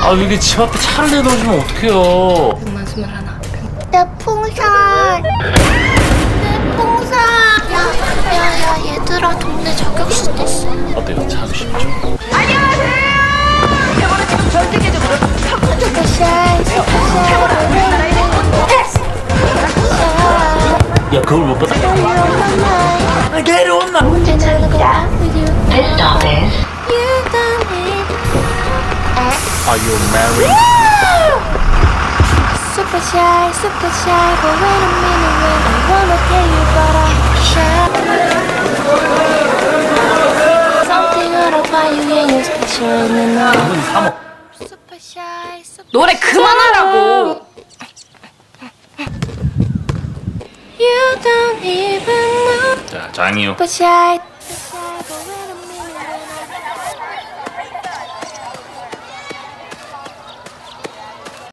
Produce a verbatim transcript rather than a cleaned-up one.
아 이게 집 앞에 차를 내놓으시면 어떡해요. 백만 스물하나. 내 풍선. 내 풍선. 야, 야, 야, 얘들아, 동네 저격수 됐어. 어때요? 차 하고 싶죠? 안녕하세요. 저번에 지금 전 세계적으로 슈퍼샤이, 슈퍼샤이. 야 그걸 못 봤다. 아 내려온나. 괜찮습니다. This stop is Are you married? Super shy, super shy, but wait a minute, wait, I wanna tell you about something about you and your special in the night. 삼억. Super shy, super 노래 그만하라고. You don't even know. 자 장이요. Super shy, super shy, but